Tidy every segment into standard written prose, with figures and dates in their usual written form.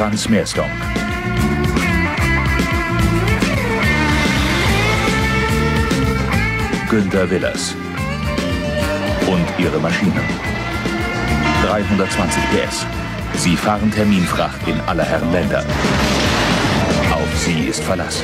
Stefan Smersdonk. Günter Willers. Und ihre Maschinen. 320 PS. Sie fahren Terminfracht in aller Herren Länder. Auf sie ist Verlass.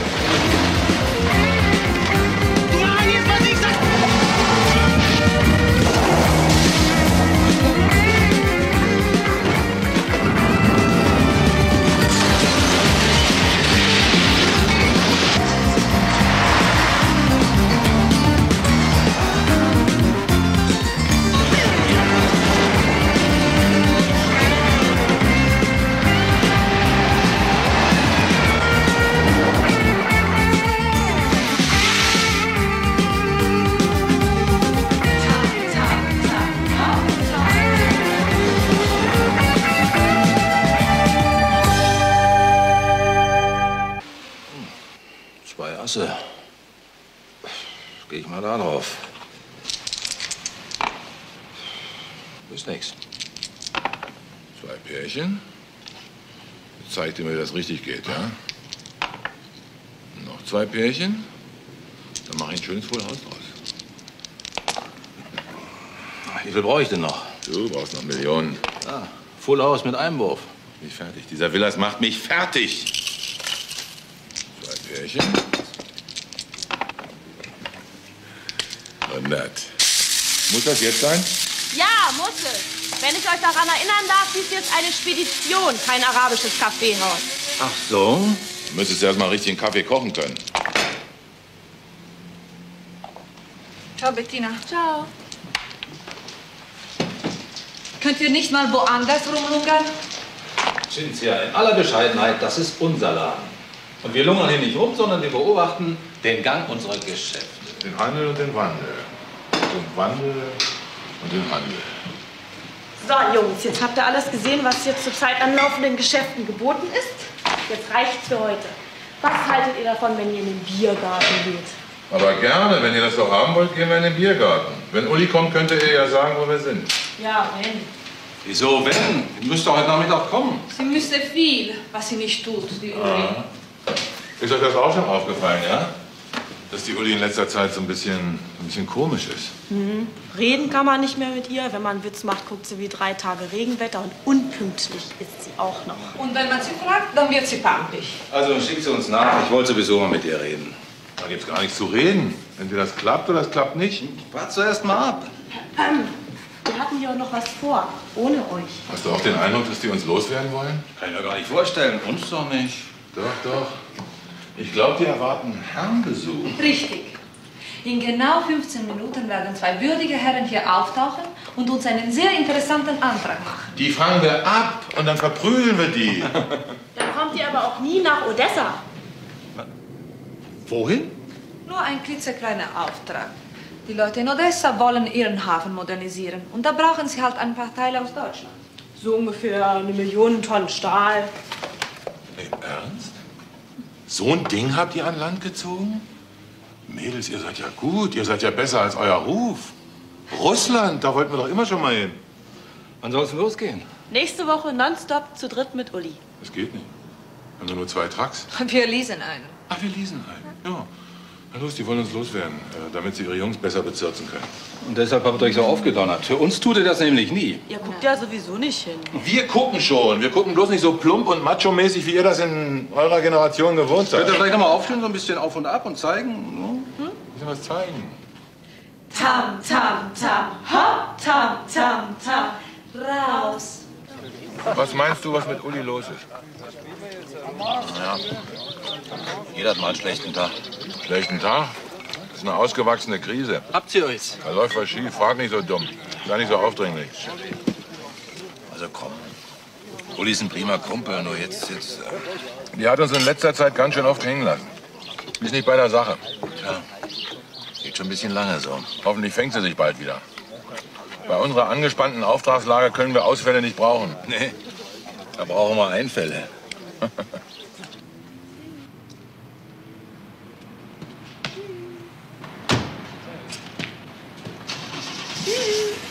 Gehe ich mal da drauf. Ist nix. 2 Pärchen. Jetzt zeigt ihr mir, wie das richtig geht, ja? Noch 2 Pärchen. Dann mache ich ein schönes Full House draus. Wie viel brauche ich denn noch? Du brauchst noch Millionen. Ah, Full House mit Einwurf. Nicht fertig. Dieser Willers macht mich fertig. 2 Pärchen. 100. Muss das jetzt sein? Ja, muss es. Wenn ich euch daran erinnern darf, dies ist jetzt eine Spedition, kein arabisches Kaffeehaus. Ach so? Du müsstest erst mal richtig einen Kaffee kochen können. Ciao, Bettina. Ciao. Könnt ihr nicht mal woanders rumlungern? Cinzia, in aller Bescheidenheit, das ist unser Laden. Und wir lungern hier nicht rum, sondern wir beobachten den Gang unserer Geschäfte. Den Handel und den Wandel. Den Wandel und den Handel. So, Jungs, jetzt habt ihr alles gesehen, was hier zurzeit an laufenden Geschäften geboten ist. Jetzt reicht's für heute. Was haltet ihr davon, wenn ihr in den Biergarten geht? Aber gerne, wenn ihr das doch haben wollt, gehen wir in den Biergarten. Wenn Uli kommt, könnte er ja sagen, wo wir sind. Ja, wenn. Wieso, wenn? Die müsste heute Nachmittag kommen. Sie müsste viel, was sie nicht tut, die Uli. Ist euch das auch schon aufgefallen, ja? Dass die Uli in letzter Zeit so ein bisschen komisch ist. Mhm. Reden kann man nicht mehr mit ihr. Wenn man einen Witz macht, guckt sie wie 3 Tage Regenwetter und unpünktlich ist sie auch noch. Und wenn man sie fragt, dann wird sie pampig. Also schickt sie uns nach. Ich wollte sowieso mal mit ihr reden. Da gibt's gar nichts zu reden. Entweder das klappt oder das klappt nicht. Wart zuerst mal ab. Wir hatten ja auch noch was vor, ohne euch. Hast du auch den Eindruck, dass die uns loswerden wollen? Kann ich mir gar nicht vorstellen. Uns doch nicht. Doch, doch. Ich glaube, die erwarten Herrenbesuch. Richtig. In genau 15 Minuten werden 2 würdige Herren hier auftauchen und uns einen sehr interessanten Antrag machen. Die fangen wir ab und dann verprügeln wir die. Dann kommt ihr aber auch nie nach Odessa. Wohin? Nur ein klitzekleiner Auftrag. Die Leute in Odessa wollen ihren Hafen modernisieren. Und da brauchen sie halt ein paar Teile aus Deutschland. So ungefähr 1 Million Tonnen Stahl. Im Ernst? So ein Ding habt ihr an Land gezogen? Mädels, ihr seid ja gut. Ihr seid ja besser als euer Ruf. Russland, da wollten wir doch immer schon mal hin. Wann soll es losgehen? Nächste Woche nonstop zu dritt mit Uli. Das geht nicht. Wir haben nur 2 Trucks. Wir leasen einen. Ach, wir leasen einen. Ja. Na los, die wollen uns loswerden, damit sie ihre Jungs besser bezirzen können. Und deshalb habt ihr euch so aufgedonnert. Für uns tut ihr das nämlich nie. Ihr guckt ja sowieso nicht hin. Wir gucken schon. Wir gucken bloß nicht so plump und macho-mäßig, wie ihr das in eurer Generation gewohnt seid. Könnt ihr vielleicht noch mal aufstehen, so ein bisschen auf und ab und zeigen? Müssen wir was zeigen? Tam, tam, tam, hopp, tam, tam, tam, raus. Was meinst du, was mit Uli los ist? Ja. Jeder hat mal einen schlechten Tag. Schlechten Tag? Das ist eine ausgewachsene Krise. Habt ihr euch? Da läuft was schief. Frag nicht so dumm. Sei nicht so aufdringlich. Also komm. Uli ist ein prima Kumpel, nur jetzt... Die hat uns in letzter Zeit ganz schön oft hängen lassen. Ist nicht bei der Sache. Tja, geht schon ein bisschen lange so. Hoffentlich fängt sie sich bald wieder. Bei unserer angespannten Auftragslage können wir Ausfälle nicht brauchen. Nee, da brauchen wir Einfälle.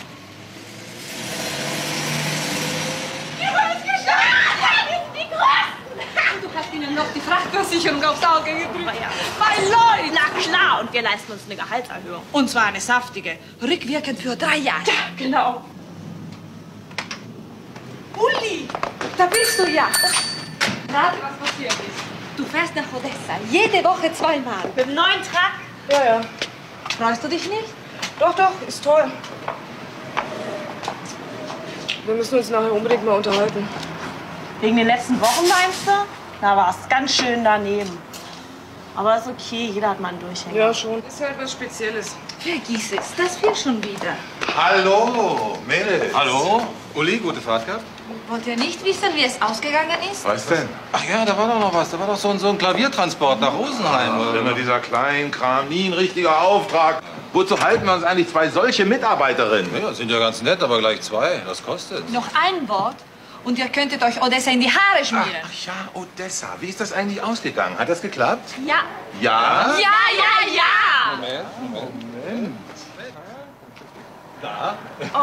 Die Große! Versicherung aufs Auge gedrückt. Ja. Mein Leute! Na klar, und wir leisten uns eine Gehaltserhöhung. Und zwar eine saftige, rückwirkend für 3 Jahre. Ja, genau. Uli, da bist du ja. Rate, was passiert ist. Du fährst nach Odessa, jede Woche 2-mal. Mit dem neuen Truck? Ja, ja. Freust du dich nicht? Doch, doch, ist toll. Wir müssen uns nachher unbedingt mal unterhalten. Wegen den letzten Wochen, meinst du? Da war es ganz schön daneben. Aber ist okay, jeder hat mal einen Durchhänger. Ja, schon. Ist halt was Spezielles. Vergiss es, das will schon wieder. Hallo, Mädels. Hallo? Uli, gute Fahrt gehabt? Wollt ihr nicht wissen, wie es ausgegangen ist? Was denn? Ach ja, da war doch noch was. Da war doch so ein Klaviertransport nach Rosenheim. Ach, immer dieser Kleinkram, nie ein richtiger Auftrag. Wozu halten wir uns eigentlich 2 solche Mitarbeiterinnen? Ja, sind ja ganz nett, aber gleich 2. Das kostet. Noch ein Wort und ihr könntet euch Odessa in die Haare schmieren. Ach ja, Odessa. Wie ist das eigentlich ausgegangen? Hat das geklappt? Ja. Ja? Ja! Moment. Da?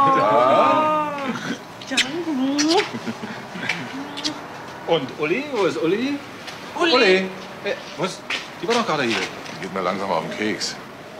Und Uli? Wo ist Uli? Uli! Hey, was? Die war doch gerade hier. Geht mir langsam auf den Keks.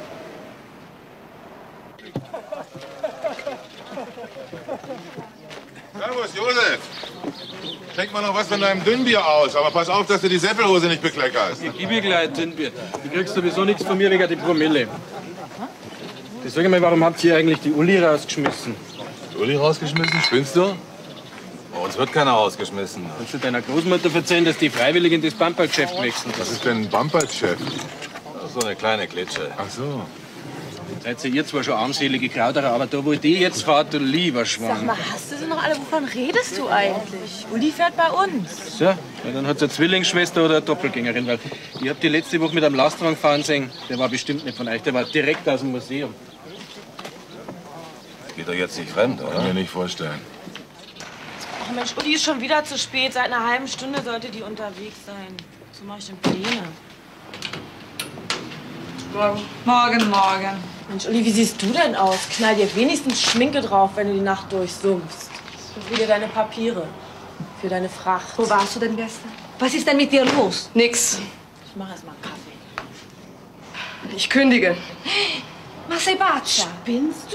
Servus, Josef. Schenk mal noch was von deinem Dünnbier aus, aber pass auf, dass du die Seppelhose nicht bekleckerst. Ich gebe gleich Dünnbier. Du kriegst sowieso nichts von mir wegen der Promille. Sag mal, warum habt ihr eigentlich die Uli rausgeschmissen? Uli rausgeschmissen? Spinnst du? Bei uns wird keiner rausgeschmissen. Kannst du deiner Großmutter erzählen, dass die freiwillig in das Bumpergeschäft wechseln? Was ist denn ein Bumpergeschäft? So eine kleine Klitsche. Ach so. Seid ihr zwar schon armselige Krauterer, aber da, wo die jetzt fahrt, du lieber Sag Schwan. mal, hast du sie noch alle? Wovon redest du eigentlich? Uli fährt bei uns. So, ja, dann hat sie eine Zwillingsschwester oder eine Doppelgängerin, weil ich hab die letzte Woche mit einem Lastwagen fahren sehen. Der war bestimmt nicht von euch, der war direkt aus dem Museum. Geht doch jetzt nicht fremd, Kann oder? mir nicht vorstellen. Oh Mensch, Uli ist schon wieder zu spät. Seit einer halben Stunde sollte die unterwegs sein. So mache ich denn Pläne. Morgen, morgen. Mensch, Uli, wie siehst du denn aus? Knall dir wenigstens Schminke drauf, wenn du die Nacht durchsummst. Und wieder deine Papiere. Für deine Fracht. Wo warst du denn gestern? Was ist denn mit dir los? Nix. Ich mache erst mal einen Kaffee. Ich kündige. Ma sei pazza? Spinnst du?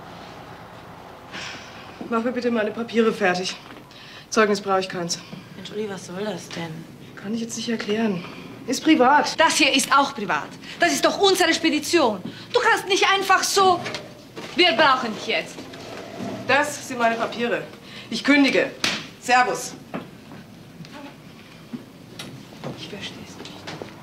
Mach mir bitte meine Papiere fertig. Zeugnis brauche ich keins. Mensch, Uli, was soll das denn? Kann ich jetzt nicht erklären. Ist privat. Das hier ist auch privat. Das ist doch unsere Spedition. Du kannst nicht einfach so... Wir brauchen dich jetzt. Das sind meine Papiere. Ich kündige. Servus. Ich verstehe es nicht.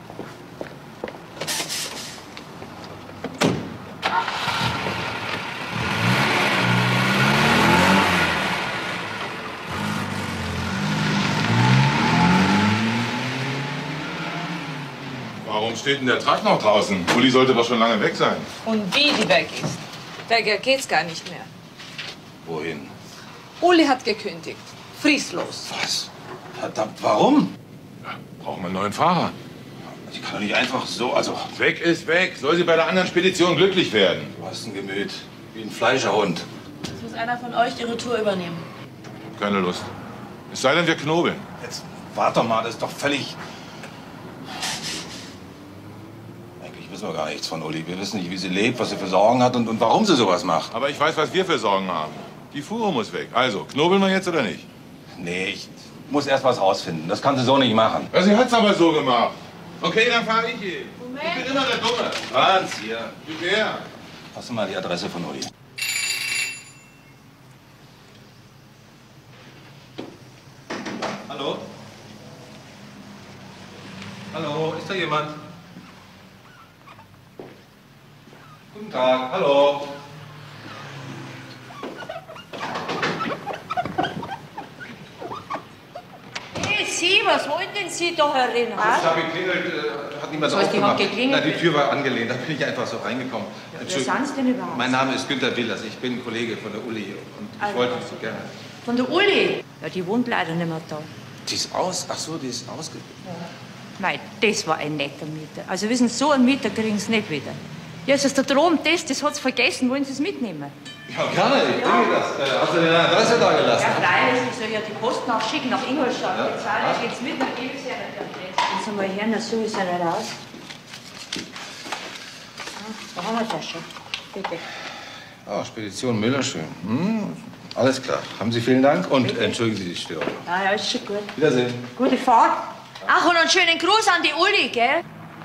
Warum steht denn der Truck noch draußen? Uli sollte doch schon lange weg sein. Und wie die weg ist. Wegen geht's gar nicht mehr. Wohin? Uli hat gekündigt. Fristlos. Was? Verdammt, warum? Ja, brauchen wir einen neuen Fahrer. Ich kann doch nicht einfach so, also... Weg ist weg. Soll sie bei der anderen Spedition glücklich werden? Du hast ein Gemüt. Wie ein Fleischerhund. Jetzt muss einer von euch ihre Tour übernehmen. Keine Lust. Es sei denn, wir knobeln. Jetzt warte doch mal, das ist doch völlig... Eigentlich wissen wir gar nichts von Uli. Wir wissen nicht, wie sie lebt, was sie für Sorgen hat und warum sie sowas macht. Aber ich weiß, was wir für Sorgen haben. Die Fuhre muss weg. Also, knobeln wir jetzt oder nicht? Nee, ich muss erst was rausfinden. Das kann sie so nicht machen. Ja, sie hat's aber so gemacht. Okay, dann fahre ich hin. Ich bin immer der Dumme. Franz, hier. Gib her. Hast du mal die Adresse von Uli? Hallo? Hallo, ist da jemand? Guten Tag, hallo. Hey, Sie, was wollten Sie da herin? Ich habe geklingelt, hat niemand Das heißt, die hat aufgemacht. geklingelt? Na, die Tür war angelehnt, da bin ich einfach so reingekommen. Wer sind Sie denn überhaupt? Mein Name ist Günter Willers, ich bin Kollege von der Uli und ich wollte so gerne. Von der Uli? Ja, die wohnt leider nicht mehr da. Die ist aus, ach so, die ist ausge... Nein, das war ein netter Mieter. Also wissen Sie, so einen Mieter kriegen Sie nicht wieder. Ja, es ist der Dromtest, das hat Sie vergessen. Wollen Sie es mitnehmen? Ja, gerne, ich bringe das. Hast du dir eine Adresse da gelassen? Ja, freilich, ich soll ja die Post nachschicken nach Ingolstadt. Bezahlen, geht's mit, dann gebe ich Sie ja nicht. Jetzt mal her, na so ist er nicht aus. Da haben wir das schon. Bitte. Oh, Spedition Müllerschön. Alles klar. Haben Sie vielen Dank und entschuldigen Sie die Störung. Ja, ist schon gut. Wiedersehen. Gute Fahrt. Ach, und einen schönen Gruß an die Uli, gell?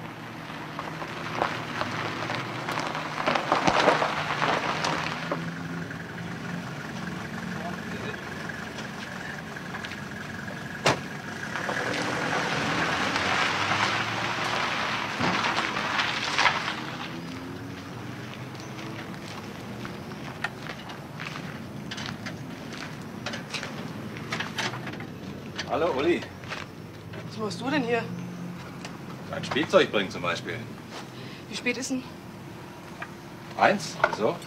Hallo, Uli. Was machst du denn hier? Ein Spielzeug bringen zum Beispiel. Wie spät ist denn? 1? Wieso?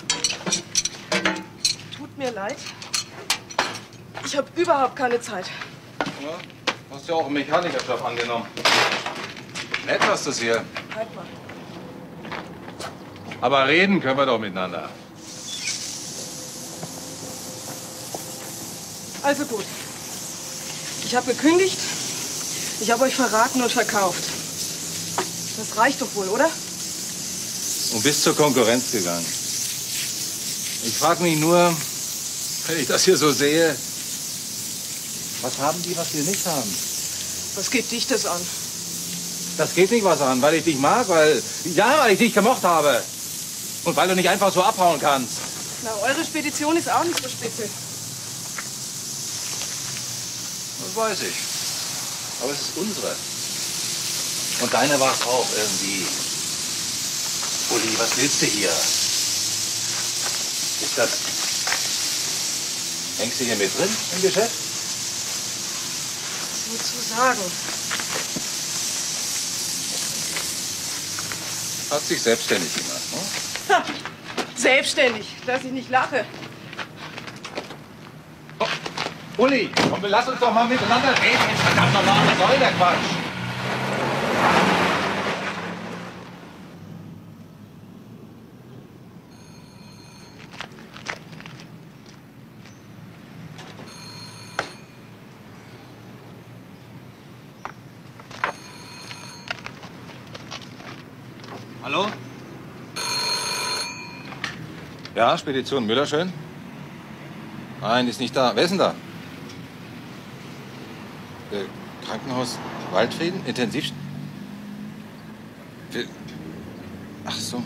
Tut mir leid. Ich habe überhaupt keine Zeit. Ja, hast ja auch einen Mechanikerjob angenommen. Nett hast du es hier. Halt mal. Aber reden können wir doch miteinander. Also gut. Ich habe gekündigt. Ich habe euch verraten und verkauft. Das reicht doch wohl, oder? Und bist zur Konkurrenz gegangen. Ich frage mich nur, wenn ich das hier so sehe, was haben die, was wir nicht haben? Was geht dich das an? Das geht nicht was an, weil ich dich mag, weil ich dich gemocht habe. Und weil du nicht einfach so abhauen kannst. Na, eure Spedition ist auch nicht so spitze. Das weiß ich. Aber es ist unsere. Und deine war es auch irgendwie. Uli, was willst du hier? Ist das... Hängst du hier mit drin im Geschäft? Was willst du sagen? Hat sich selbstständig gemacht, ne? Ha, selbstständig, dass ich nicht lache. Oh, Uli, komm, lass uns doch mal miteinander reden. Verdammt nochmal, was soll der Quatsch? Hallo? Ja, Spedition Müllerschön? Nein, die ist nicht da. Wer ist denn da? Krankenhaus Waldfrieden? Intensiv... Ach so.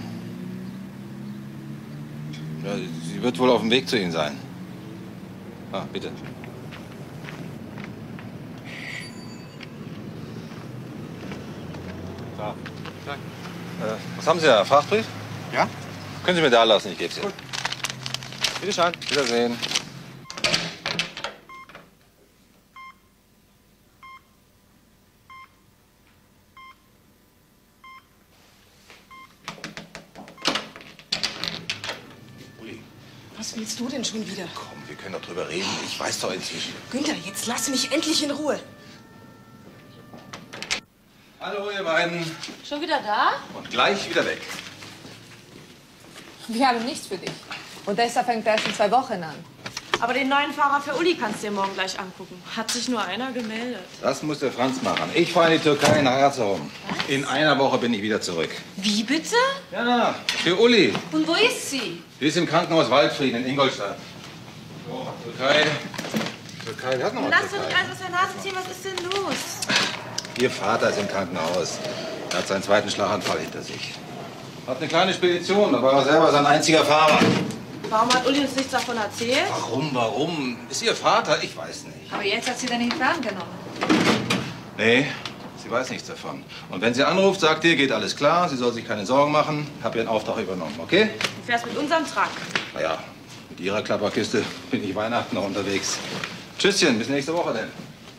Ja, sie wird wohl auf dem Weg zu Ihnen sein. Ah, bitte. Da. Was haben Sie da? Frachtbrief? Ja? Können Sie mir da lassen, ich gebe Sie. Gut. Bitte schön. Wiedersehen. Uli, Was willst du denn schon wieder? komm, wir können doch drüber reden. Ich weiß doch inzwischen. Günther, jetzt lass mich endlich in Ruhe. Hallo, ihr beiden. Schon wieder da? Und gleich wieder weg. Wir haben nichts für dich. Und deshalb fängt erst in 2 Wochen an. Aber den neuen Fahrer für Uli kannst du dir morgen gleich angucken. Hat sich nur einer gemeldet. Das muss der Franz machen. Ich fahre in die Türkei nach Erzurum. In einer Woche bin ich wieder zurück. Wie bitte? Ja, für Uli. Und wo ist sie? Die ist im Krankenhaus Waldfrieden in Ingolstadt. So, Türkei. Türkei, wir hatten noch mal Lass doch Türkei. nicht alles aus der Nase ziehen. Was ist denn los? Ihr Vater ist im Krankenhaus. Er hat seinen 2. Schlaganfall hinter sich. Hat eine kleine Spedition, da war er selber sein einziger Fahrer. Warum hat Uli uns nichts davon erzählt? Warum? Ist Ihr Vater? Ich weiß nicht. Aber jetzt hat sie den Hilfe angenommen. Nee, sie weiß nichts davon. Und wenn sie anruft, sagt ihr, geht alles klar, sie soll sich keine Sorgen machen. Hab ihren Auftrag übernommen, okay? Du fährst mit unserem Truck. Naja, mit Ihrer Klapperkiste bin ich Weihnachten noch unterwegs. Tschüsschen, bis nächste Woche denn.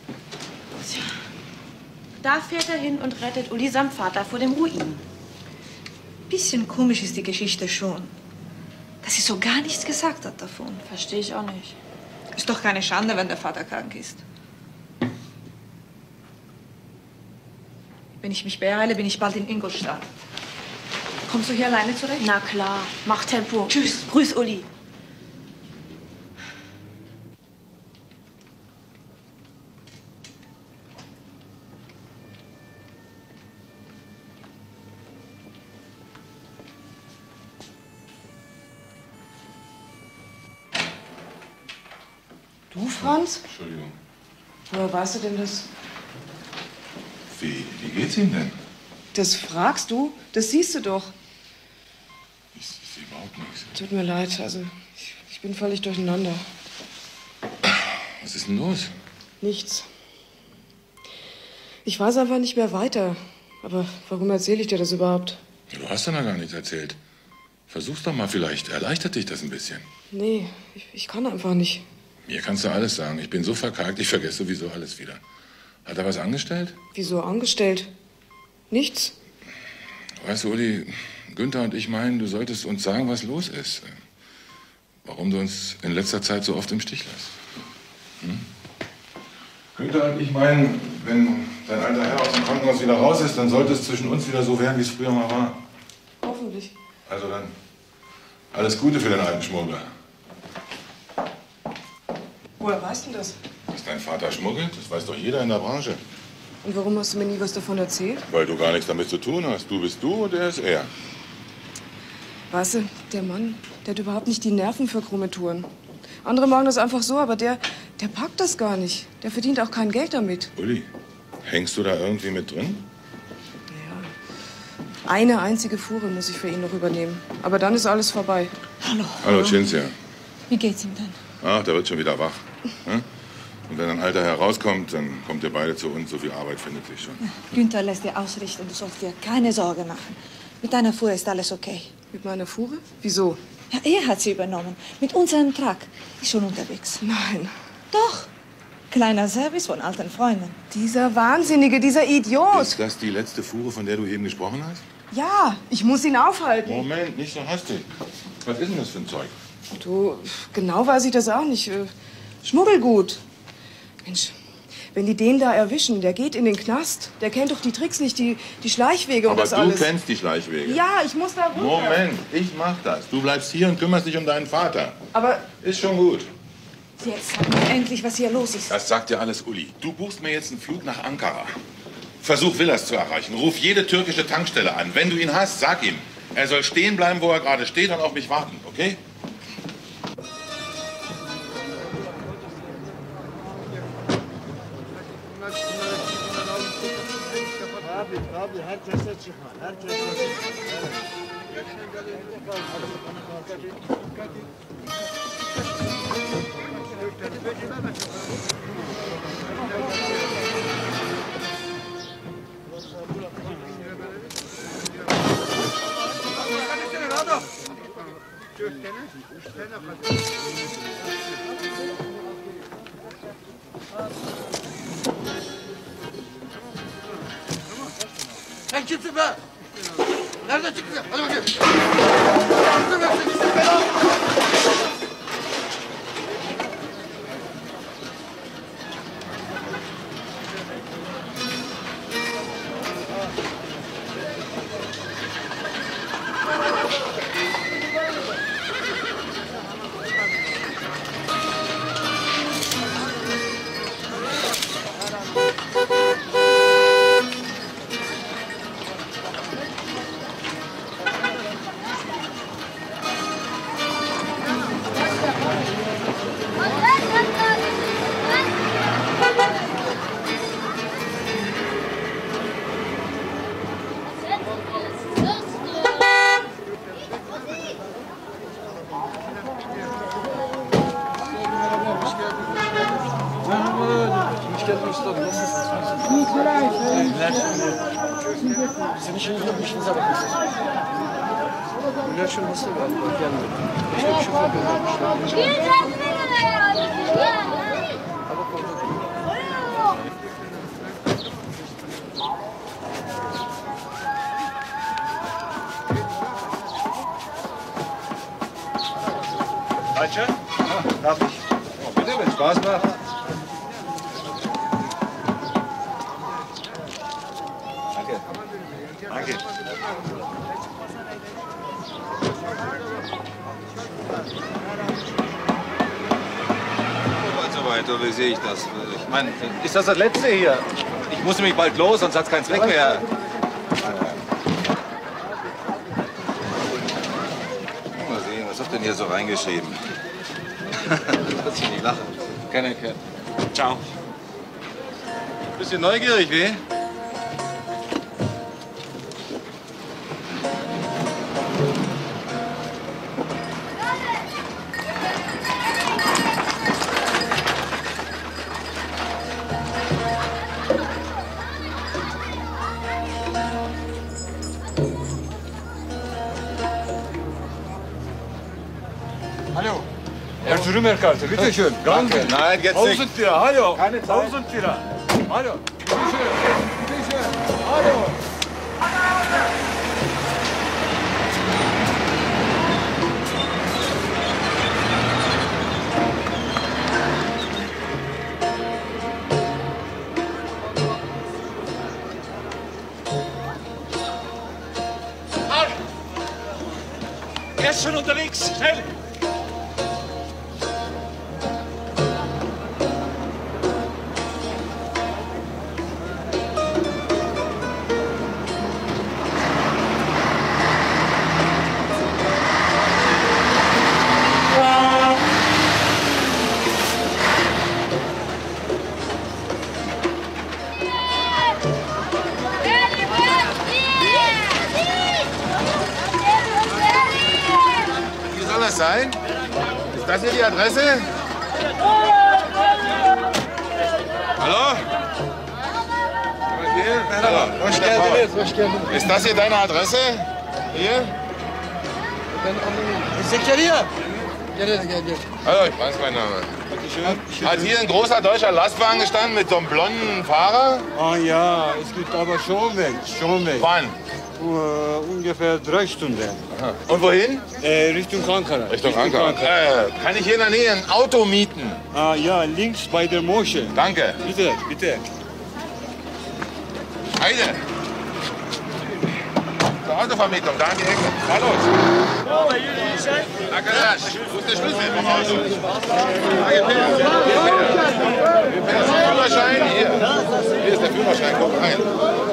Da fährt er hin und rettet Uli samt Vater vor dem Ruin. Bisschen komisch ist die Geschichte schon. Dass sie so gar nichts gesagt hat davon. Verstehe ich auch nicht. Ist doch keine Schande, wenn der Vater krank ist. Wenn ich mich beeile, bin ich bald in Ingolstadt. Kommst du hier alleine zurecht? Na klar. Mach Tempo. Tschüss. Grüß Uli. Du, Franz? Entschuldigung. Woher weißt du denn das? Wie geht's ihm denn? Das fragst du? Das siehst du doch. Ich sehe überhaupt nichts. Tut mir leid, also ich bin völlig durcheinander. Was ist denn los? Nichts. Ich weiß einfach nicht mehr weiter. Aber warum erzähle ich dir das überhaupt? Ja, du hast doch noch gar nichts erzählt. Versuch's doch mal vielleicht. Erleichtert dich das ein bisschen. Nee, ich kann einfach nicht. Mir kannst du alles sagen. Ich bin so verkalkt, ich vergesse sowieso alles wieder. Hat er was angestellt? Wieso angestellt? Nichts. Weißt du, Uli, Günther und ich meinen, du solltest uns sagen, was los ist. Warum du uns in letzter Zeit so oft im Stich lässt. Hm? Günther und ich meinen, wenn dein alter Herr aus dem Krankenhaus wieder raus ist, dann sollte es zwischen uns wieder so werden, wie es früher mal war. Hoffentlich. Also dann, alles Gute für den alten Schmuggler. Woher weißt du das? Dass dein Vater schmuggelt, das weiß doch jeder in der Branche. Und warum hast du mir nie was davon erzählt? Weil du gar nichts damit zu tun hast. Du bist du und er ist er. Weißt du, der Mann, der hat überhaupt nicht die Nerven für krumme Touren. Andere machen das einfach so, aber der packt das gar nicht. Der verdient auch kein Geld damit. Uli, hängst du da irgendwie mit drin? Ja. Eine einzige Fuhre muss ich für ihn noch übernehmen. Aber dann ist alles vorbei. Hallo. Hallo, Cinzia. Wie geht's ihm denn? Ach, der wird schon wieder wach. Hm? Und wenn ein Alter herauskommt, dann kommt ihr beide zu uns. So viel Arbeit findet sich schon. Günther lässt dir ausrichten, du sollst dir keine Sorgen machen. Mit deiner Fuhre ist alles okay. Mit meiner Fuhre? Wieso? Ja, er hat sie übernommen. Mit unserem Truck. Ist schon unterwegs. Nein. Doch. Kleiner Service von alten Freunden. Dieser Wahnsinnige, dieser Idiot. Ist das die letzte Fuhre, von der du eben gesprochen hast? Ja, ich muss ihn aufhalten. Moment, nicht so hastig. Was ist denn das für ein Zeug? Du, genau weiß ich das auch nicht. Schmuggelgut. Mensch, wenn die den da erwischen, der geht in den Knast. Der kennt doch die Tricks nicht, die Schleichwege und Aber das du alles. kennst die Schleichwege. Ja, ich muss da runter. Moment, ich mach das. Du bleibst hier und kümmerst dich um deinen Vater. Aber Ist schon gut. Jetzt sag mir endlich, was hier los ist. Das sagt dir alles Uli. Du buchst mir jetzt einen Flug nach Ankara. Versuch Villas zu erreichen. Ruf jede türkische Tankstelle an. Wenn du ihn hast, sag ihm. Er soll stehen bleiben, wo er gerade steht und auf mich warten, okay? Sen kimsin be? Nereden çıktın? Hadi bakayım. Senin işiniz yok, işinize bakın siz. Güler şunu hasta galiba, gelmedi. İşte bir şoför göndermişler. Deutsche? Darf ich? Oh, bitte, wenn Spaß macht. Danke. Danke. So wie sehe ich das? Ich meine, ist das letzte hier? Ich muss nämlich bald los, sonst hat es keinen Zweck mehr. Mal sehen, was habt ihr denn hier so reingeschrieben? Lass ich nicht lachen. Kann erkennen. Ciao. Bisschen neugierig, wie? Hallo. Herr Trümmerkarte, bitte schön. Danke. Nein, jetzt nicht. 1000 Lira, hallo. Keine Zeit. 1000 Lira. Hallo. Bitte schön. Bitte schön. Hallo. Er ist schon unterwegs. Schnell! Wie soll das sein? Ist das hier die Adresse? Hallo? Hallo. Ist das hier deine Adresse? Hier? Hallo, ich weiß meinen Namen. Hat hier ein großer deutscher Lastwagen gestanden mit so einem blonden Fahrer? Ah ja, es gibt aber schon weg. Wann? Ungefähr 3 Stunden. Aha. Und wohin? Richtung Ankara. Richtung Ankara. Kann ich hier in der Nähe ein Auto mieten? Ah ja, links bei der Moschee. Danke. Bitte, bitte. Heide. Zur Autovermietung, da an die Ecke. Fahr los. Akalasch, wo ist der Schlüssel vom Auto? Führerschein, hier. Hier ist der Führerschein, guck rein.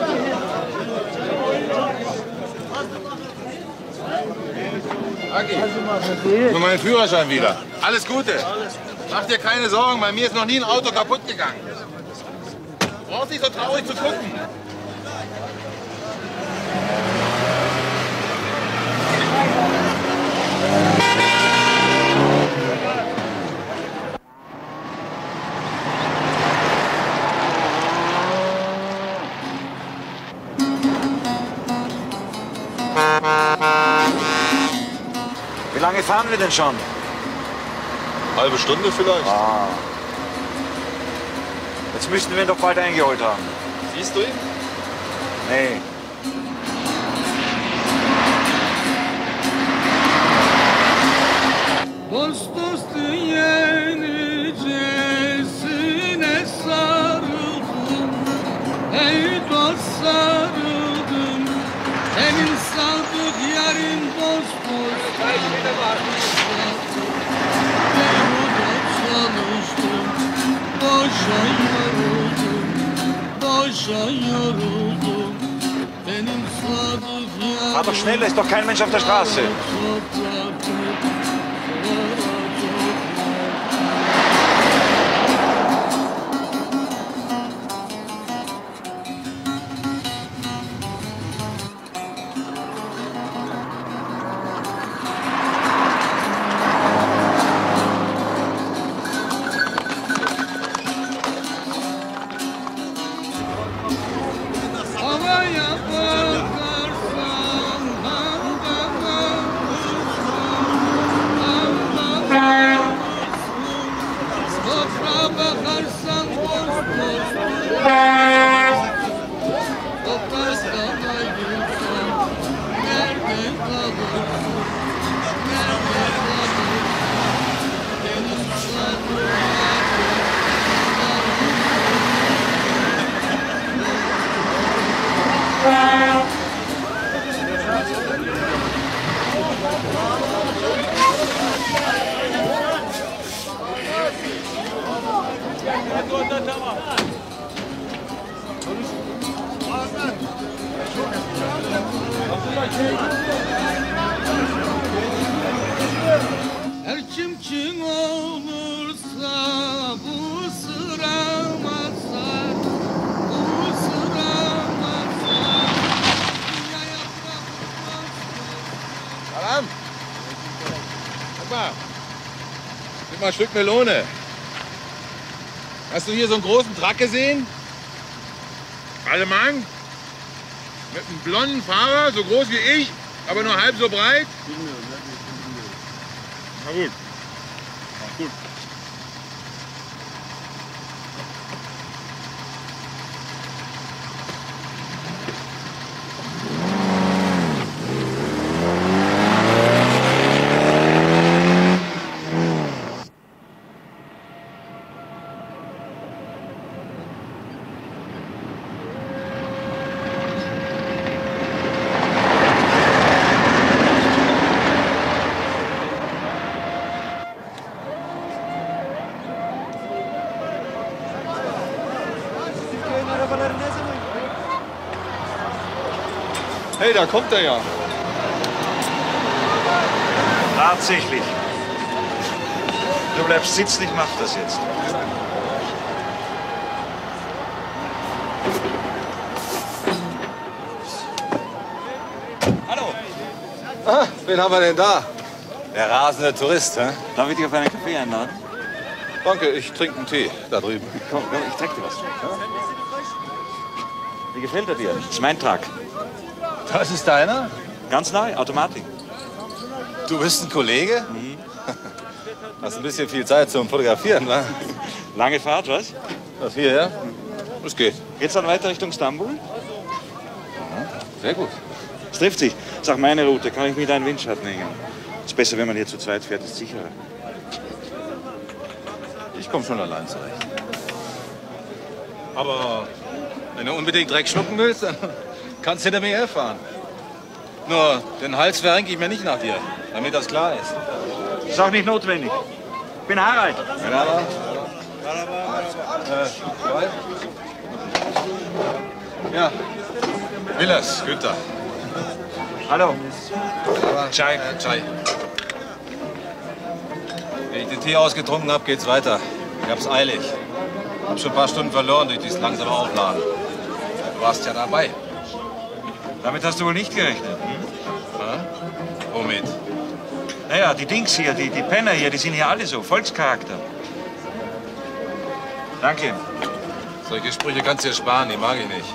Okay. Nur meinen Führerschein wieder. Alles Gute. Mach dir keine Sorgen, bei mir ist noch nie ein Auto kaputt gegangen. Du brauchst nicht so traurig zu gucken. Wie lange fahren wir denn schon? Halbe Stunde vielleicht. Ah. Jetzt müssten wir ihn doch bald eingeholt haben. Siehst du ihn? Nee. Dost dostu yenicesine sarıldım. Ey dost sarıldım. Senin sadık yarın dost dost. Çalıştım. Boşa yoruldum. Benim sadık yarın. Fahr doch schneller, ist doch kein Mensch auf der Straße. Havaya bakarsan havada Gib mal ein Stück Melone. Hast du hier so einen großen Truck gesehen? Allemann? Mit einem blonden Fahrer, so groß wie ich, aber nur halb so breit? Na gut. Na gut. Hey, da kommt er ja. Tatsächlich. Du bleibst sitzen, ich mach das jetzt. Hallo. Ah, wen haben wir denn da? Der rasende Tourist, hä? Darf ich dich auf einen Kaffee einladen? Danke, ich trinke einen Tee da drüben. Komm, ich zeig dir was. Ja? Wie gefällt er dir? Das ist mein Truck. Das ist deiner? Ganz neu, Automatik. Du bist ein Kollege? Mhm. Hast ein bisschen viel Zeit zum Fotografieren, wa? Lange Fahrt, was? Das hierher? Das geht. Geht's dann weiter Richtung Istanbul? Sehr gut. Es trifft sich. Sag meine Route, kann ich mit deinen Windschatten hängen. Ist besser, wenn man hier zu zweit fährt, ist sicherer. Ich komme schon allein zurecht. Aber wenn du unbedingt Dreck schlucken willst, dann kannst du hinter mir herfahren. Nur den Hals verrenke ich mir nicht nach dir, damit das klar ist. Ist auch nicht notwendig. Ich bin Harald. Ja, Willers, Günther. Hallo. Chai. Chai. Wenn ich den Tee ausgetrunken habe, geht's weiter. Ich hab's eilig. Hab schon ein paar Stunden verloren durch dieses langsame Aufladen. Du warst ja dabei. Damit hast du wohl nicht gerechnet. Ja? Womit? Naja, die Dings hier, die Penner hier, die sind hier alle so. Volkscharakter. Danke. Solche Sprüche kannst du dir sparen, die mag ich nicht.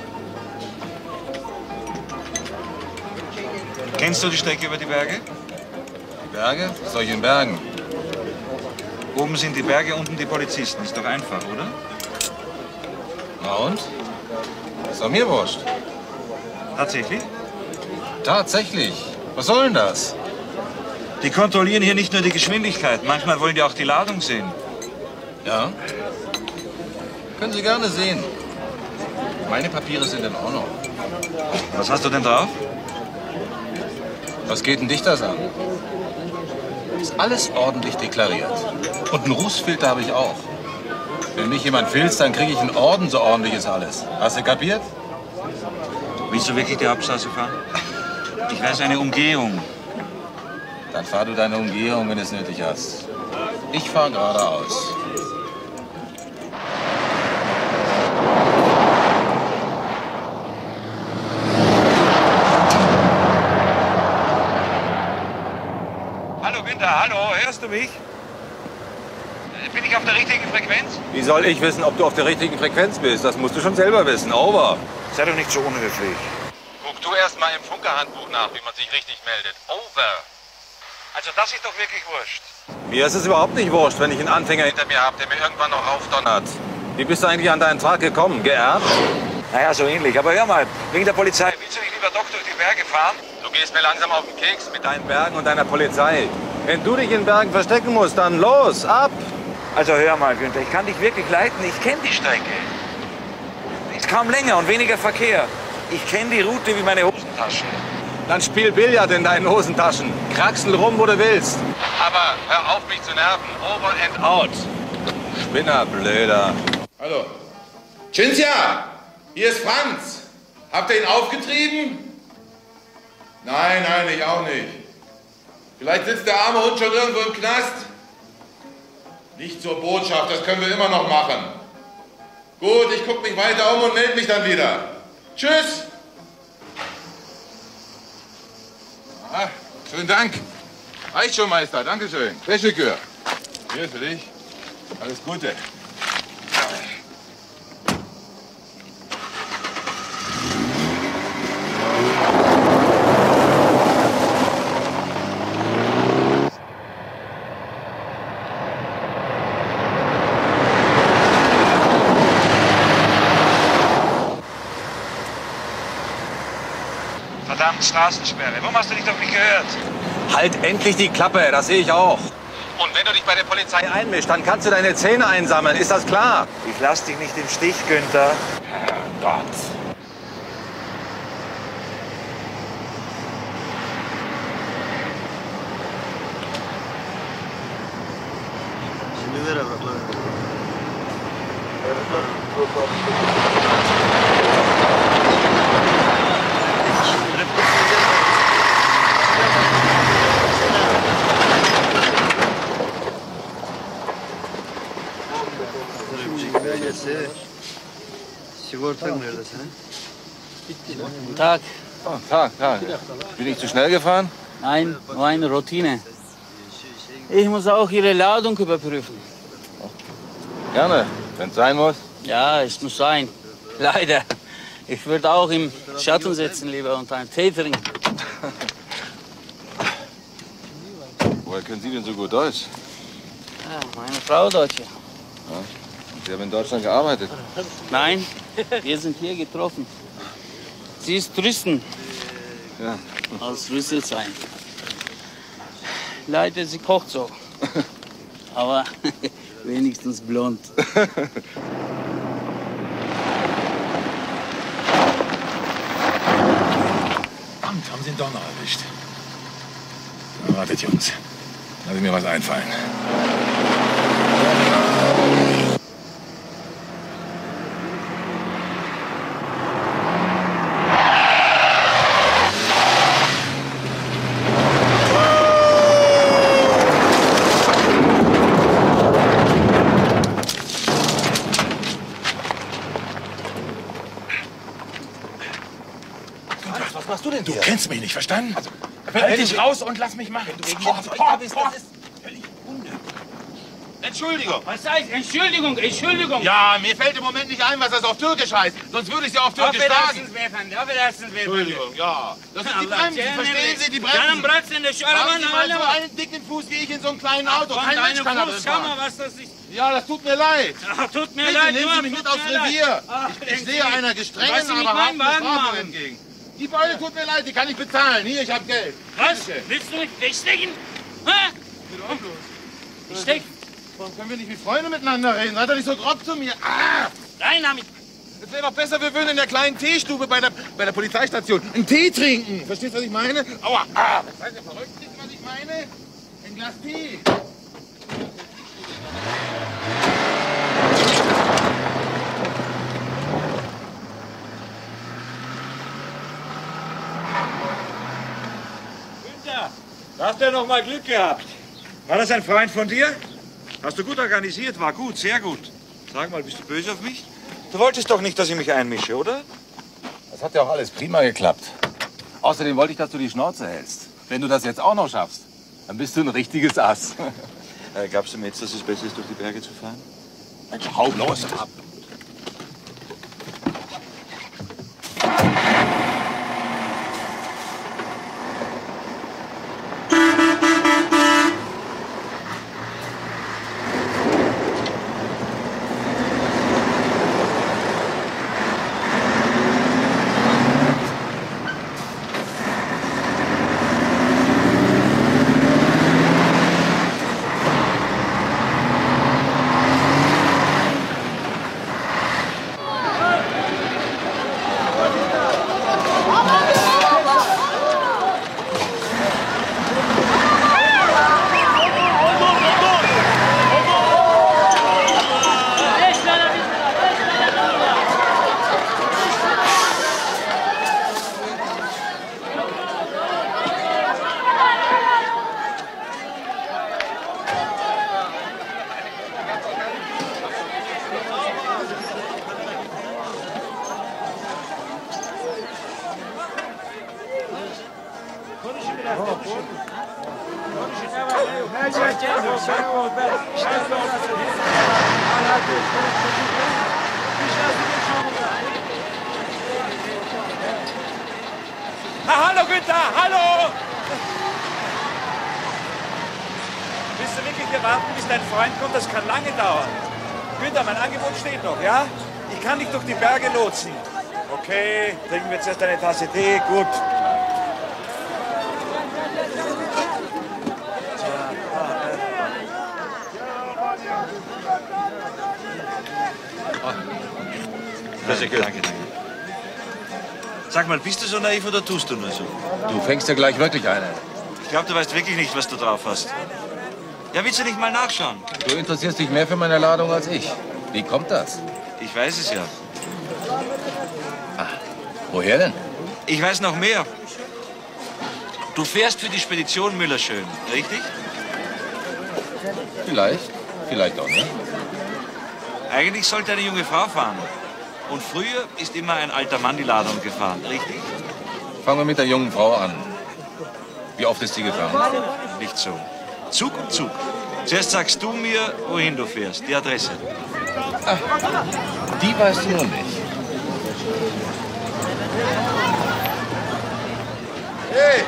Kennst du die Strecke über die Berge? Die Berge? Solchen Bergen? Oben sind die Berge, unten die Polizisten. Ist doch einfach, oder? Na und? Ist doch mir wurscht. Tatsächlich? Tatsächlich. Was soll denn das? Die kontrollieren hier nicht nur die Geschwindigkeit. Manchmal wollen die auch die Ladung sehen. Ja? Können Sie gerne sehen. Meine Papiere sind in Ordnung. Was hast du denn drauf? Was geht denn dich das an? Ist alles ordentlich deklariert. Und einen Rußfilter habe ich auch. Wenn mich jemand filzt, dann kriege ich einen Orden, so ordentlich ist alles. Hast du kapiert? Willst du wirklich die Hauptstraße fahren? Ich weiß eine Umgehung. Dann fahr du deine Umgehung, wenn du es nötig hast. Ich fahre geradeaus. Hallo Günther, hallo, hörst du mich? Bin ich auf der richtigen Frequenz? Wie soll ich wissen, ob du auf der richtigen Frequenz bist? Das musst du schon selber wissen. Over. Sei doch nicht so unhöflich. Guck du erst mal im Funkerhandbuch nach, wie man sich richtig meldet. Over. Also das ist doch wirklich wurscht. Mir ist es überhaupt nicht wurscht, wenn ich einen Anfänger hinter mir habe, der mir irgendwann noch raufdonnert. Wie bist du eigentlich an deinen Tag gekommen? Geerbt? Naja, so ähnlich. Aber hör mal, wegen der Polizei. Willst du nicht lieber doch durch die Berge fahren? Du gehst mir langsam auf den Keks mit deinen Bergen und deiner Polizei. Wenn du dich in Bergen verstecken musst, dann los, ab! Also hör mal, Günther, ich kann dich wirklich leiten. Ich kenne die Strecke. Ist kaum länger und weniger Verkehr. Ich kenne die Route wie meine Hosentasche. Dann spiel Billard in deinen Hosentaschen. Kraxel rum, wo du willst. Aber hör auf, mich zu nerven. Over and out. Spinner, Blöder. Hallo. Cinzia, hier ist Franz. Habt ihr ihn aufgetrieben? Nein, ich auch nicht. Vielleicht sitzt der arme Hund schon irgendwo im Knast. Nicht zur Botschaft, das können wir immer noch machen. Gut, ich gucke mich weiter um und melde mich dann wieder. Tschüss. Ah, schönen Dank. Reicht schon, Meister. Dankeschön. Wäschekür. Hier ist für dich. Alles Gute. Verdammt, Straßensperre. Warum hast du nicht auf mich gehört? Halt endlich die Klappe, das sehe ich auch. Und wenn du dich bei der Polizei einmischst, dann kannst du deine Zähne einsammeln, ist das klar? Ich lass dich nicht im Stich, Günther. Herrgott. Sigortan nerede senin? Guten Tag. Oh, Tag. Bin ich zu schnell gefahren? Nein, nur eine Routine. Ich muss auch Ihre Ladung überprüfen. Gerne, wenn es sein muss. Ja, es muss sein. Leider. Ich würde auch im Schatten sitzen lieber und einen Tee trinken. Woher können Sie denn so gut Deutsch? Ja, meine Frau Deutsche. Ja. Und Sie haben in Deutschland gearbeitet? Nein, wir sind hier getroffen. Sie ist Touristin. Ja. Als Rüsselsheim. Leider, sie kocht so. Aber wenigstens blond. Verdammt, haben Sie den Donner erwischt. Na, wartet, Jungs. Lass mir was einfallen. Was machst du denn Du kennst mich nicht, verstanden? Also, wenn halt du- dich raus und lass mich machen. Wenn du wegen dem Verkehr bist, das ist völlig unnötig. Entschuldigung. Was heißt Entschuldigung, Entschuldigung? Ja, mir fällt im Moment nicht ein, was das auf Türkisch heißt. Sonst würde ich sie auf Türkisch sagen. Entschuldigung, ja. Das sind die Bremsen, verstehen Sie, die Bremsen. Haben Sie mal so einen dicken Fuß wie ich in so einem kleinen Auto. Kein Mensch kann da drin fahren. was das ist. Ja, das tut mir leid. Tut mir Bitte leid, nehmen Sie mich mit aufs Revier. Ich sehe einer gestrengen, aber harten Bestrafung entgegen. Die Beule tut mir leid, die kann ich bezahlen. Hier, ich habe Geld. Was? Bitte. Willst du mich wegstecken? Hä? Ich steck. Warum können wir nicht wie Freunde miteinander reden? Seid doch nicht so grob zu mir. Ah! Rein damit. Es wäre doch besser, wir würden in der kleinen Teestube bei der Polizeistation einen Tee trinken. Verstehst du, was ich meine? Aua! Ah! Seid ihr verrückt, was ich meine? Ein Glas Tee. Günther, da hast du ja noch mal Glück gehabt. War das ein Freund von dir? Hast du gut organisiert, war gut, sehr gut. Sag mal, bist du böse auf mich? Du wolltest doch nicht, dass ich mich einmische, oder? Das hat ja auch alles prima geklappt. Außerdem wollte ich, dass du die Schnauze hältst. Wenn du das jetzt auch noch schaffst, dann bist du ein richtiges Ass. Glaubst du mir jetzt, dass es besser ist, durch die Berge zu fahren? Hau bloß ab. Na, hallo Günther, hallo! Willst du wirklich hier warten, bis dein Freund kommt? Das kann lange dauern. Günther, mein Angebot steht noch, ja? Ich kann dich durch die Berge lotsen. Okay, trinken wir jetzt erst eine Tasse Tee, gut. Danke, danke. Sag mal, bist du so naiv oder tust du nur so? Du fängst ja gleich wirklich eine. Ich glaube, du weißt wirklich nicht, was du drauf hast. Ja, willst du nicht mal nachschauen? Du interessierst dich mehr für meine Ladung als ich. Wie kommt das? Ich weiß es ja. Woher denn? Ich weiß noch mehr. Du fährst für die Spedition Müller-Schön, richtig? Vielleicht, vielleicht auch nicht. Eigentlich sollte eine junge Frau fahren. Und früher ist immer ein alter Mann die Ladung gefahren, richtig? Fangen wir mit der jungen Frau an. Wie oft ist sie gefahren? Nicht so. Zug um Zug. Zuerst sagst du mir, wohin du fährst, die Adresse. Ach, die weißt du noch nicht. Hey!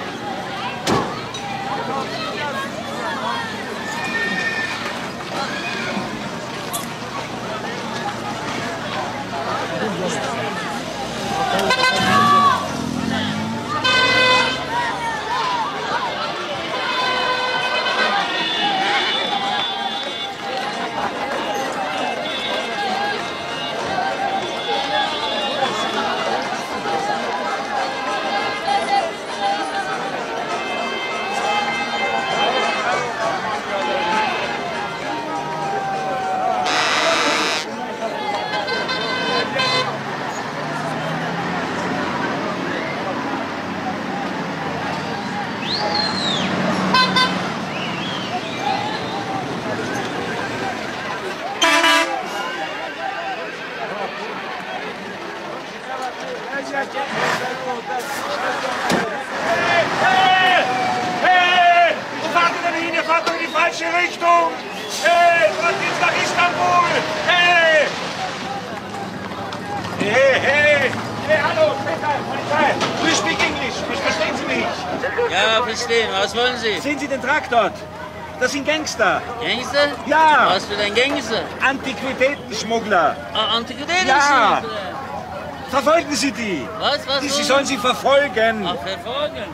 Hey! Wo fahrt ihr denn hin? Ihr fahrt doch in die falsche Richtung! Hey! Fahrt jetzt nach Istanbul! Hey! Hey, hey! Hey, hallo! Polizei! Do you speak English? Verstehen Sie mich? Ja, verstehen. Was wollen Sie? Sehen Sie den Truck dort? Das sind Gangster. Gangster? Ja! Was für ein Gangster? Antiquitätenschmuggler. Ah, Antiquitätenschmuggler? Ja! Verfolgen Sie die! Was? Sie sollen Sie verfolgen! Ach, verfolgen?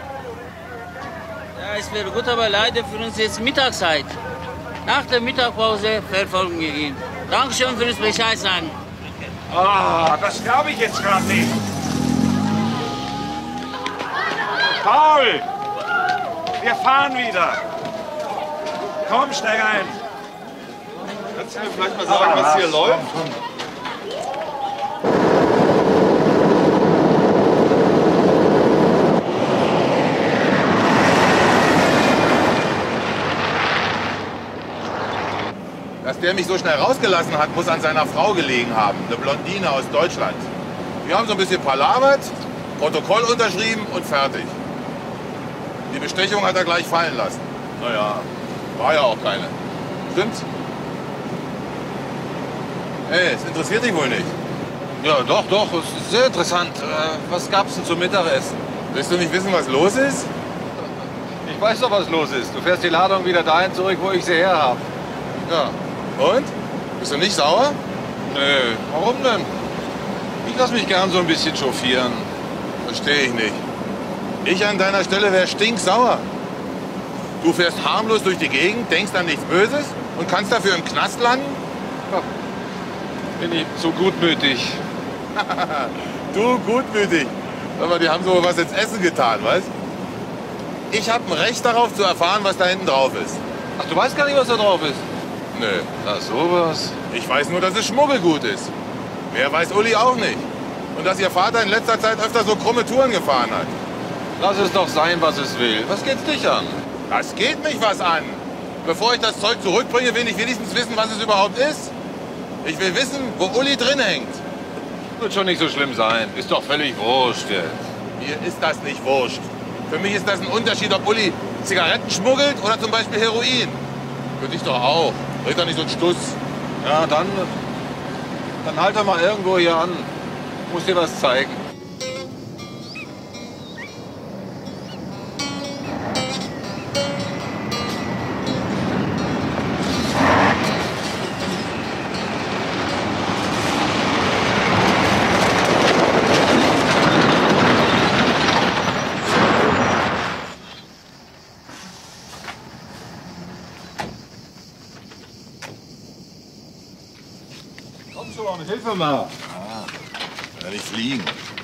Ja, es wäre gut, aber leider für uns jetzt Mittagszeit. Nach der Mittagspause verfolgen wir ihn. Dankeschön für das Bescheid sagen. Ah, das glaube ich jetzt gerade nicht. Paul! Wir fahren wieder. Komm, steig ein. Kannst du mir vielleicht mal sagen, was hier läuft? Dass der mich so schnell rausgelassen hat, muss an seiner Frau gelegen haben. Eine Blondine aus Deutschland. Wir haben so ein bisschen palavert, Protokoll unterschrieben und fertig. Die Bestechung hat er gleich fallen lassen. Naja, war ja auch keine. Stimmt's? Hey, es interessiert dich wohl nicht. Ja, doch, es ist sehr interessant. Was gab's denn zum Mittagessen? Willst du nicht wissen, was los ist? Ich weiß doch, was los ist. Du fährst die Ladung wieder dahin zurück, wo ich sie her habe. Ja. Und? Bist du nicht sauer? Nee, warum denn? Ich lass mich gern so ein bisschen chauffieren. Verstehe ich nicht. Ich an deiner Stelle wäre stinksauer. Du fährst harmlos durch die Gegend, denkst an nichts Böses und kannst dafür im Knast landen? Bin ich so gutmütig. Du gutmütig. Aber die haben so was ins Essen getan, weißt? Ich habe ein Recht darauf zu erfahren, was da hinten drauf ist. Ach, du weißt gar nicht, was da drauf ist? Nö. Na, sowas. Ich weiß nur, dass es Schmuggelgut ist. Mehr weiß Uli auch nicht. Und dass ihr Vater in letzter Zeit öfter so krumme Touren gefahren hat. Lass es doch sein, was es will. Was geht's dich an? Das geht mich was an. Bevor ich das Zeug zurückbringe, will ich wenigstens wissen, was es überhaupt ist. Ich will wissen, wo Uli drin hängt. Wird schon nicht so schlimm sein. Ist doch völlig wurscht jetzt. Mir ist das nicht wurscht. Für mich ist das ein Unterschied, ob Uli Zigaretten schmuggelt oder zum Beispiel Heroin. Für dich doch auch. Red doch nicht so einen Stuss. Ja, dann halt doch mal irgendwo hier an. Ich muss dir was zeigen. Komm schon, hilf mir mal. Ja, nicht fliegen.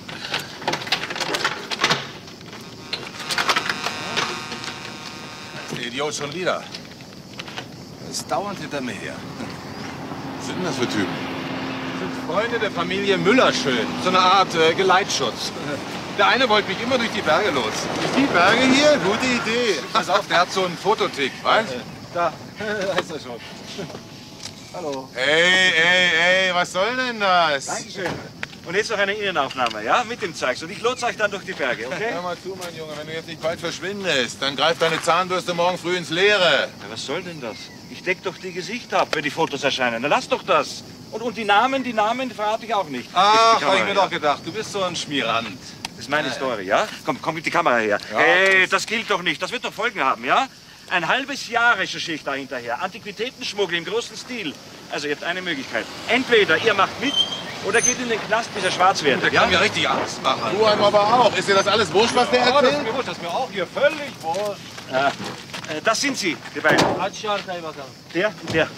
Der Idiot schon wieder. Er ist dauernd hinter mir her. Was sind denn das für Typen? Das sind Freunde der Familie Müllerschön. So eine Art Geleitschutz. Der eine wollte mich immer durch die Berge lotsen. Durch die Berge hier? Gute Idee. Pass auf, der hat so einen Fototick. Was? Da, da ist er schon. Hallo. Ey, was soll denn das? Dankeschön. Und jetzt noch eine Innenaufnahme, ja? Mit dem Zeugs. Und ich lotse euch dann durch die Berge, okay? Hör mal zu, mein Junge, wenn du jetzt nicht bald verschwindest, dann greift deine Zahnbürste morgen früh ins Leere. Ja, was soll denn das? Ich deck doch die Gesichter ab, wenn die Fotos erscheinen. Na, lass doch das. Und die Namen verrate ich auch nicht. Ach, hab ich mir doch gedacht, du bist so ein Schmierant. Das ist meine Story, ja? Komm mit die Kamera her. Ja, Hey, das gilt doch nicht. Das wird doch Folgen haben, ja? Ein halbes Jahr recherchiere ich da hinterher. Antiquitätenschmuggel im großen Stil. Also, ihr habt eine Möglichkeit. Entweder ihr macht mit oder geht in den Knast, bis er schwarz wird. Der kann mir richtig Angst machen. Du einem aber auch. Ist dir das alles wurscht, was der Ja, das erzählt? ist mir wurscht, das ist mir auch hier völlig wurscht. Das sind sie, die beiden. Der und der.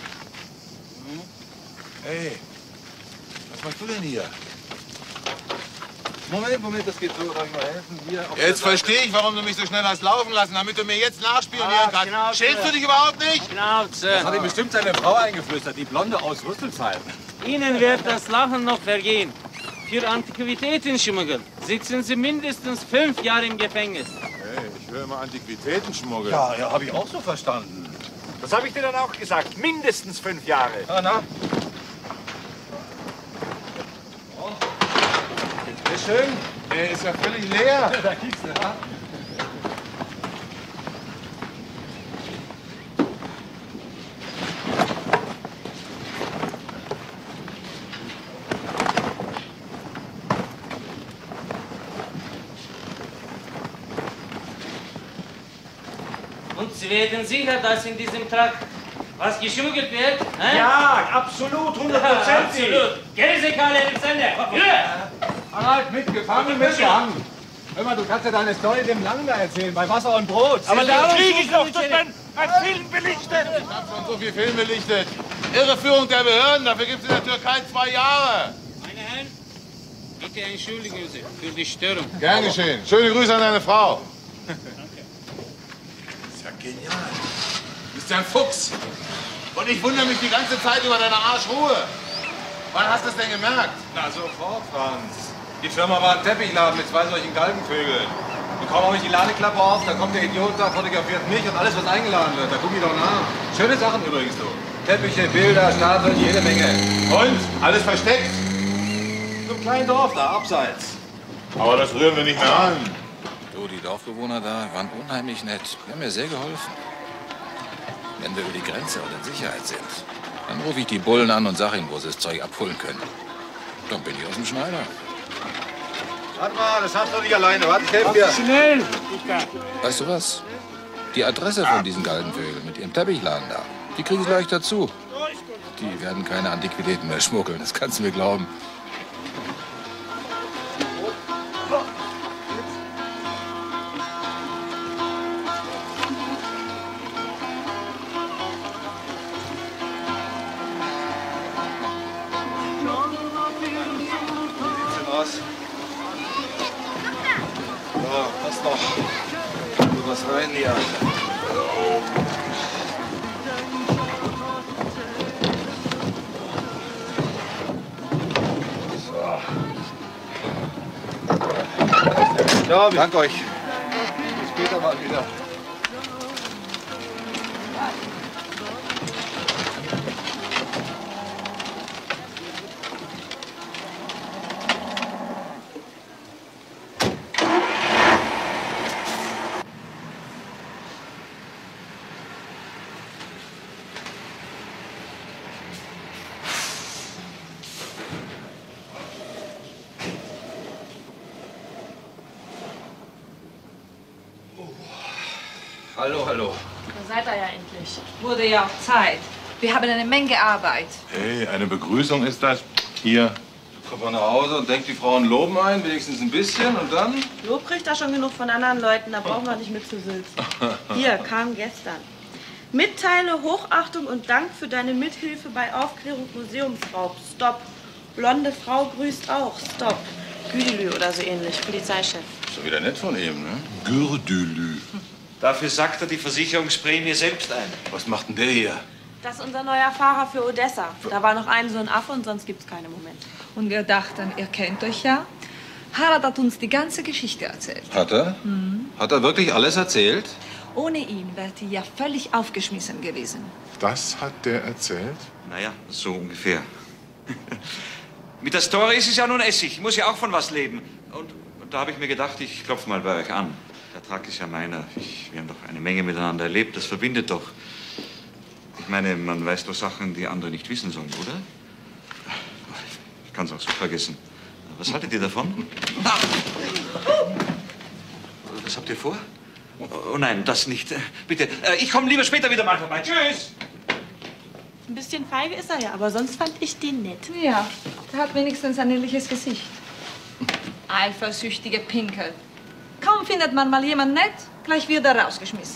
Hey, was machst du denn hier? Moment, das geht so. Darf ich mal helfen? Hier auf Jetzt verstehe ich, warum du mich so schnell hast laufen lassen, damit du mir jetzt nachspionieren kannst. Schnauze. Schämst du dich überhaupt nicht? Schnauze. Das hat ihm bestimmt seine Frau eingeflüstert, die Blonde aus Rüsselsheim. Ihnen wird das Lachen noch vergehen. Für Antiquitätenschmuggel sitzen Sie mindestens 5 Jahre im Gefängnis. Hey, ich höre immer Antiquitätenschmuggel. Ja, habe ich auch so verstanden. Das habe ich dir dann auch gesagt. Mindestens 5 Jahre. Ah, na? Ist schön. Der ist ja völlig leer. Da kriegst du, ja? Und Sie werden sicher, dass in diesem Trakt was geschmuggelt wird? Ja, absolut, 100%. Absolut. Gerisekale im Sender. Harald, mitgefangen, mitgehangen. Hör mal, du kannst ja deine Story dem Langen da erzählen, bei Wasser und Brot. Aber da kriege ich doch durch mein Film belichtet. Ich hab schon so viel Film belichtet. Irreführung der Behörden, dafür gibt es in der Türkei 2 Jahre. Meine Herren, bitte entschuldigen Sie für die Störung. Gern geschehen. Schöne Grüße an deine Frau. Das ist ja genial. Du bist ja ein Fuchs. Und ich wundere mich die ganze Zeit über deine Arschruhe. Wann hast du es denn gemerkt? Na, sofort, Franz. Die Firma war ein Teppichladen mit 2 solchen Galgenvögeln. Und kaum habe ich die Ladeklappe auf, da kommt der Idiot da, fotografiert mich und alles, was eingeladen wird. Da guck ich doch nach. Schöne Sachen übrigens, du. Teppiche, Bilder, Statuen, jede Menge. Und? Alles versteckt? So ein kleines Dorf da, abseits. Aber das rühren wir nicht mehr an. Du, die Dorfbewohner da waren unheimlich nett. Die haben mir sehr geholfen. Wenn wir über die Grenze und in Sicherheit sind, dann rufe ich die Bullen an und sage ihnen, wo sie das Zeug abholen können. Dann bin ich aus dem Schneider. Warte mal, das schaffst du nicht alleine. Warte, ich helfe dir. Schnell! Weißt du was? Die Adresse von diesen Galgenvögeln mit ihrem Teppichladen da, die kriege ich gleich dazu. Die werden keine Antiquitäten mehr schmuggeln, das kannst du mir glauben. So, passt noch. Tu was rein hier. So. Ja, danke euch. Bis später mal wieder. Hallo, hallo. Da seid ihr ja endlich. Wurde ja auch Zeit. Wir haben eine Menge Arbeit. Hey, eine Begrüßung ist das. Hier. Kommt man nach Hause und denkt, die Frauen loben ein, wenigstens ein bisschen und dann? Lob kriegt er schon genug von anderen Leuten, da brauchen wir nicht mitzusülzen. Hier, kam gestern. Mitteile Hochachtung und Dank für deine Mithilfe bei Aufklärung Museumsraub. Stopp. Blonde Frau grüßt auch. Stopp. Güdelü oder so ähnlich, Polizeichef. Ist doch wieder nett von ihm, ne? Güdelü. Dafür sagt er die Versicherungsprämie selbst ein. Was macht denn der hier? Das ist unser neuer Fahrer für Odessa. Da war noch so ein Affe und sonst gibt's keine Momente. Und wir dachten, ihr kennt euch ja. Harald hat uns die ganze Geschichte erzählt. Hat er? Mhm. Hat er wirklich alles erzählt? Ohne ihn wärt ihr ja völlig aufgeschmissen gewesen. Das hat der erzählt? Naja, so ungefähr. Mit der Story ist es ja nun Essig. Ich muss ja auch von was leben. Und da habe ich mir gedacht, ich klopfe mal bei euch an. Der Trag ist ja meiner. Wir haben doch eine Menge miteinander erlebt. Das verbindet doch. Ich meine, man weiß doch Sachen, die andere nicht wissen sollen, oder? Ich kann es auch so vergessen. Was haltet ihr davon? Ah! Was habt ihr vor? Oh nein, das nicht. Bitte, ich komme lieber später wieder mal vorbei. Tschüss! Ein bisschen feige ist er ja, aber sonst fand ich den nett. Ja, der hat wenigstens ein ehrliches Gesicht. Eifersüchtige Pinkel. Kaum findet man mal jemand nett, gleich wird er rausgeschmissen.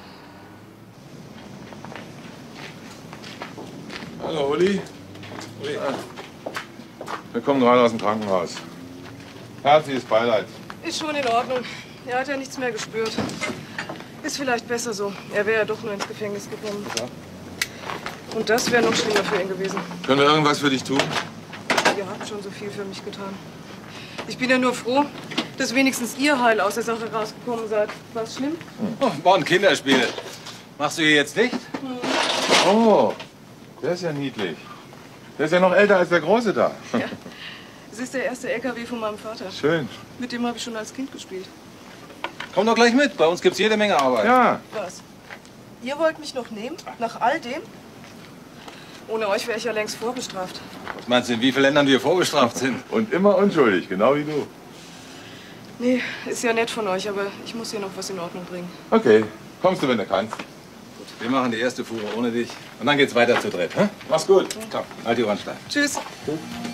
Hallo, Uli. Uli. Wir kommen gerade aus dem Krankenhaus. Herzliches Beileid. Ist schon in Ordnung. Er hat ja nichts mehr gespürt. Ist vielleicht besser so. Er wäre ja doch nur ins Gefängnis gekommen. Ja. Und das wäre noch schlimmer für ihn gewesen. Können wir irgendwas für dich tun? Ihr habt schon so viel für mich getan. Ich bin ja nur froh, dass wenigstens ihr heil aus der Sache rausgekommen seid. War es schlimm? Oh, war ein Kinderspiel. Machst du hier jetzt dicht? Oh, der ist ja niedlich. Der ist ja noch älter als der Große da. Ja. Es ist der erste LKW von meinem Vater. Schön. Mit dem habe ich schon als Kind gespielt. Komm doch gleich mit. Bei uns gibt's jede Menge Arbeit. Ja. Was? Ihr wollt mich noch nehmen? Nach all dem? Ohne euch wäre ich ja längst vorbestraft. Was meinst du, in wie vielen Ländern wir vorbestraft sind? Und immer unschuldig, genau wie du. Nee, ist ja nett von euch, aber ich muss hier noch was in Ordnung bringen. Okay, kommst du, wenn du kannst. Wir machen die erste Fuhre ohne dich. Und dann geht's weiter zu dritt. Hä? Mach's gut. Komm, halt die Ohren steif. Tschüss. Tschüss.